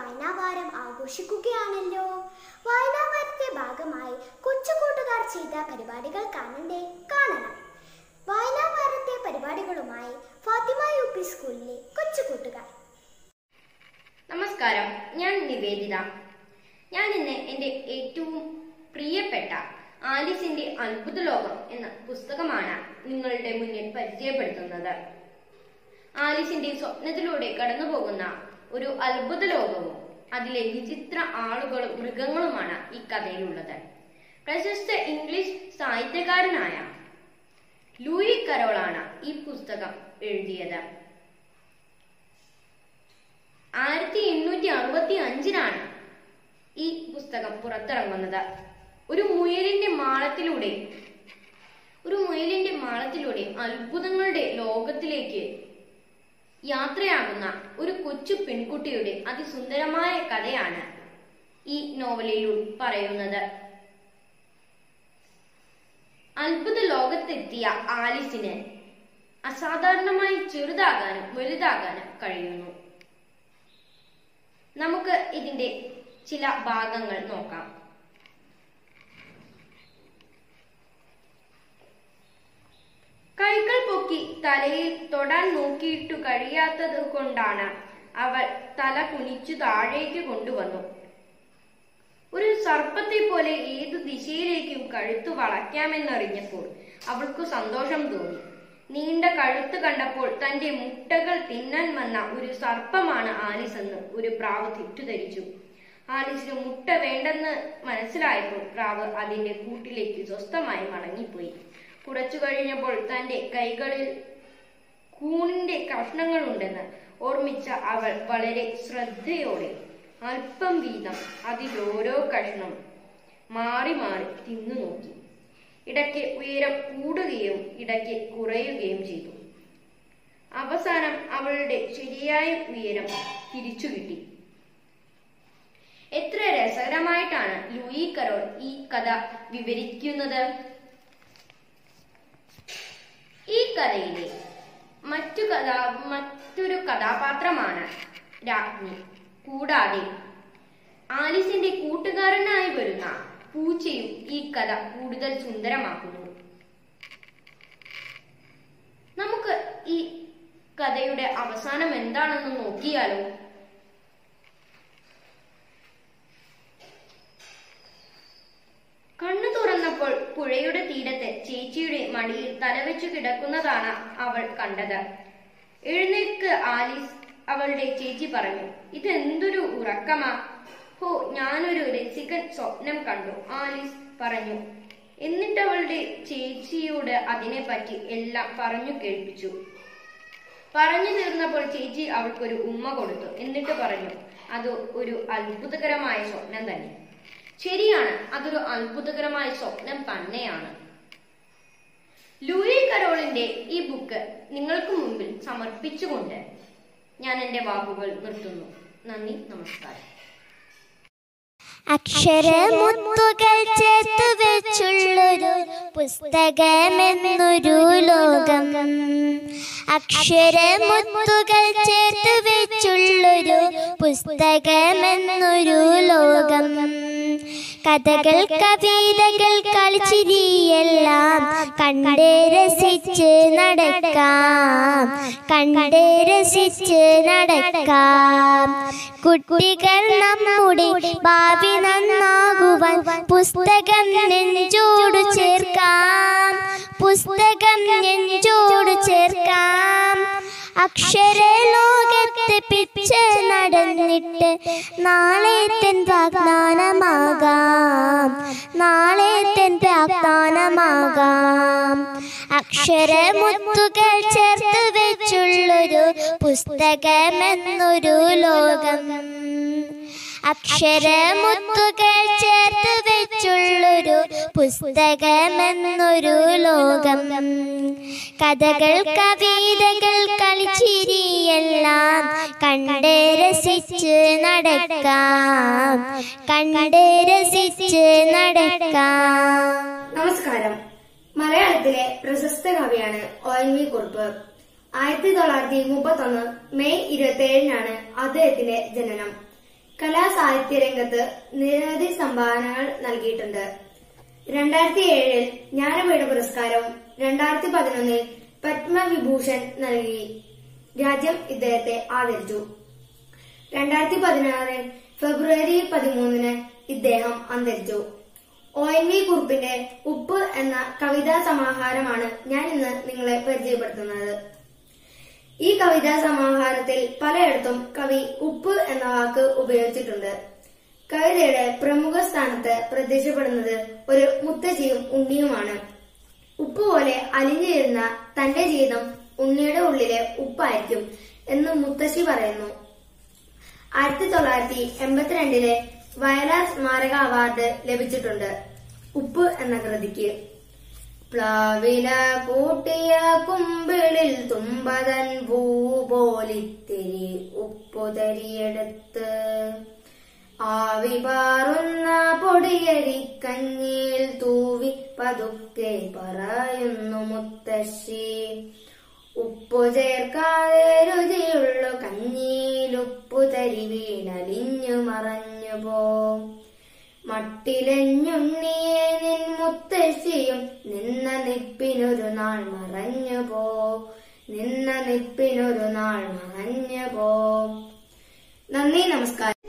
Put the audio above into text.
വായനാവാരം ആഘോഷിക്കുകയാണല്ലോ. വായനാവാരത്തെ ഭാഗമായി കൊച്ചുകൂട്ടുകാർ ചെയ്ത പരിപാടികൾ കാണണം. വായനാവാരത്തെ പരിപാടികളുമായി ഫാത്തിമ UP സ്കൂളിലെ കൊച്ചുകൂട്ടുകാർ. നമസ്കാരം, ഞാൻ നിവേദിത. ഞാൻ ഇന്ന് എൻ്റെ ഏറ്റവും പ്രിയപ്പെട്ട ആലീസിന്റെ അത്ഭുത ലോകം എന്ന പുസ്തകമാണ് നിങ്ങളുടെ മുന്നിൽ പരിചയപ്പെടുത്തുന്നത്. ആലീസിന്റെ സ്വപ്നത്തിലൂടെ കടന്നുപോകുന്ന ഒരു അത്ഭുത ലോകവും അതിലെ വിചിത്ര ആളുകളും മൃഗങ്ങളുമാണ് ഈ കഥയിലുള്ളത്. പ്രശസ്ത ഇംഗ്ലീഷ് സാഹിത്യകാരനായ ലൂയി കരോളാണ് ഈ പുസ്തകം എഴുതിയത്. 1865 ഈ പുസ്തകം പുറത്തിറങ്ങുന്നത്. ഒരു മുയലിന്റെ മാളത്തിലൂടെ അത്ഭുതങ്ങളുടെ ലോകത്തിലേക്ക് യാത്രയാകുന്ന ഒരു കൊച്ചു പെൺകുട്ടിയുടെ അതിസുന്ദരമായ കഥയാണ് ഈ നോവലിൽ പറയുന്നത്. അത്ഭുത ലോകത്തെത്തിയ ആലീസിന് അസാധാരണമായി ചെറുതാകാനും വലുതാകാനും കഴിയുന്നു. നമുക്ക് ഇതിന്റെ ചില ഭാഗങ്ങൾ നോക്കാം. കൈകൾ പൊക്കി തലയിൽ തൊടാൻ നോക്കിയിട്ടു കഴിയാത്തത് കൊണ്ടാണ് അവൾ തല കുനിച്ചു താഴേക്ക് കൊണ്ടുവന്നു. ഒരു സർപ്പത്തെ പോലെ ഏതു ദിശയിലേക്കും കഴുത്തു വളയ്ക്കാമെന്നറിഞ്ഞപ്പോൾ അവൾക്ക് സന്തോഷം തോന്നി. നീണ്ട കഴുത്ത് കണ്ടപ്പോൾ തന്റെ മുട്ടകൾ തിന്നാൻ വന്ന ഒരു സർപ്പമാണ് ആലീസ് എന്ന് ഒരു പ്രാവ് തെറ്റിദ്ധരിച്ചു. ആലീസിന് മുട്ട വേണ്ടെന്ന് മനസ്സിലായപ്പോൾ പ്രാവ് അതിന്റെ കൂട്ടിലേക്ക് സ്വസ്ഥമായി മടങ്ങിപ്പോയി. കുറച്ചു കഴിഞ്ഞപ്പോൾ തന്റെ കൈകളിൽ കൂണിന്റെ കഷ്ണങ്ങളുണ്ടെന്ന് ഓർമ്മിച്ച അവൾ വളരെ ശ്രദ്ധയോടെ അല്പം വീതം അതിലോരോ കഷ്ണം മാറി മാറി തിന്നു നോക്കി. ഇടയ്ക്ക് ഉയരം കൂടുകയും ഇടയ്ക്ക് കുറയുകയും ചെയ്തു. അവസാനം അവളുടെ ശരിയായ ഉയരം തിരിച്ചു കിട്ടി. എത്ര രസകരമായിട്ടാണ് ലൂയി കരോൾ ഈ കഥ വിവരിക്കുന്നത്. ഈ കഥയിലെ മറ്റൊരു കഥാപാത്രമാണ് രാജ്ഞി. കൂടാതെ ആലീസിന്റെ കൂട്ടുകാരനായി വരുന്ന പൂച്ചയും ഈ കഥ കൂടുതൽ സുന്ദരമാക്കുന്നു. നമുക്ക് ഈ കഥയുടെ അവസാനം എന്താണെന്ന് നോക്കിയാലോ. കണ്ണു തുറന്നപ്പോൾ പുഴയുടെ തീരത്ത് ചേച്ചിയുടെ മടിയിൽ തലവെച്ചു കിടക്കുന്നതാണ് അവൾ കണ്ടത്. എഴുന്നേൽക്ക് ആലീസ്, അവളുടെ ചേച്ചി പറഞ്ഞു. ഇതെന്തൊരു ഉറക്കമാ. ഹോ, ഞാനൊരു രസികൻ സ്വപ്നം കണ്ടു, ആലീസ് പറഞ്ഞു. എന്നിട്ട് അവളുടെ ചേച്ചിയോട് അതിനെപ്പറ്റി എല്ലാം പറഞ്ഞു കേൾപ്പിച്ചു. പറഞ്ഞു തീർന്നപ്പോൾ ചേച്ചി അവൾക്കൊരു ഉമ്മ കൊടുത്തു. എന്നിട്ട് പറഞ്ഞു, അത് ഒരു അത്ഭുതകരമായ സ്വപ്നം തന്നെ. ശരിയാണ്, അതൊരു അത്ഭുതകരമായ സ്വപ്നം തന്നെയാണ്. ലൂയി കരോളിന്റെ ഈ ബുക്ക് നിങ്ങൾക്ക് മുമ്പിൽ സമർപ്പിച്ചുകൊണ്ട് ഞാൻ എൻ്റെ വാക്കുകൾ നിർത്തുന്നു. നന്ദി, നമസ്കാരം. അക്ഷരമുത്തുകൾ ചേർത്ത് വെച്ചുള്ളൊരു പുസ്തകമെന്നൊരു ലോകം. അക്ഷരമുത്തുകൾ ചേർത്ത് വെച്ചുള്ളൊരു പുസ്തകമെന്നൊരു ലോകം. കഥകൾ, കവിതകൾ, കളിച്ചിരിയെല്ലാം കണ്ടേ രസിച്ച് നടക്കാം, കണ്ടേ രസിച്ച് നടക്കാം. കുട്ടികൾ നമ്മുടെ ഭാവി നന്നാകുവാൻ പുസ്തകം നെഞ്ചോട് ചേർക്കാം, പുസ്തകം നെഞ്ചോട് ചേർക്കാം. അക്ഷരലോകത്ത് പിച്ച നടന്നിട്ട് നാളെ തൻ വാഗ്ദാനമാകാം, നാളെ തൻ വാഗ്ദാനമാകാം. അക്ഷരമുത്തുകൾ ചേർത്ത് വെച്ചുള്ളൊരു പുസ്തകമെന്നൊരു ലോകം. അക്ഷരമുത്തുകൾ ചേർത്ത് വെച്ചുള്ളൊരു പുസ്തകമെന്നൊരു ലോകം. കഥകൾ, കവിതകൾ, കളിച്ചിരിയെല്ലാം കണ്ടേ രസിച്ച് നടക്കാം, കണ്ടേ രസിച്ച് നടക്കാം. നമസ്കാരം. മലയാളത്തിലെ പ്രശസ്ത കവിയാണ് ONV കുറുപ്പ്. 1931 മെയ് 27 അദ്ദേഹത്തിന്റെ ജനനം. കലാസാഹിത്യ രംഗത്ത് നിരവധി സംഭാവനകൾ നൽകിയിട്ടുണ്ട്. 2007 ജ്ഞാനപീഠ പുരസ്കാരവും 2011 പത്മവിഭൂഷൺ നൽകി രാജ്യം ഇദ്ദേഹത്തെ ആദരിച്ചു. 2016 ഫെബ്രുവരി 13 ഇദ്ദേഹം അന്തരിച്ചു. ONV കുറുപ്പിന്റെ ഉപ്പ് എന്ന കവിതാ സമാഹാരമാണ് ഞാൻ ഇന്ന് നിങ്ങളെ പരിചയപ്പെടുത്തുന്നത്. ഈ കവിതാ സമാഹാരത്തിൽ പലയിടത്തും കവി ഉപ്പ് എന്ന വാക്ക് ഉപയോഗിച്ചിട്ടുണ്ട്. കവിതയുടെ പ്രമുഖ സ്ഥാനത്ത് പ്രത്യക്ഷപ്പെടുന്നത് ഒരു മുത്തശ്ശിയും ഉണ്ണിയുമാണ്. ഉപ്പ് പോലെ അലിഞ്ഞിരുന്ന തന്റെ ജീവിതം ഉണ്ണിയുടെ ഉള്ളിലെ ഉപ്പായിരിക്കും എന്ന് മുത്തശ്ശി പറയുന്നു. 1982 വയലാർ സ്മാരക അവാർഡ് ലഭിച്ചിട്ടുണ്ട് ഉപ്പ് എന്ന കൃതിക്ക്. പ്ലാവില കൂട്ടിയ കുമ്പിളിൽ തുമ്പതൻ പൂ പോലിത്തിരി ഉപ്പുതരിയെടുത്ത് ആവി പാറുന്ന പൊടിയരിക്കഞ്ഞിയിൽ തൂവി പതുക്കെ പറയുന്നു മുത്തശ്ശി. ഉപ്പു ചേർക്കാതെ രുചിയുള്ളു കഞ്ഞിയിൽ ഉപ്പുതരി വീണലിഞ്ഞു മറഞ്ഞു പോ. മട്ടിലെഞ്ഞുണ്ണിയെ നിൻ മുത്തശ്ശിയും നിന്ന നിപ്പിനൊരു നാൾ മറഞ്ഞു പോ. നിന്ന നിപ്പിനൊരു നാൾ മറഞ്ഞു പോ. നന്ദി, നമസ്കാരം.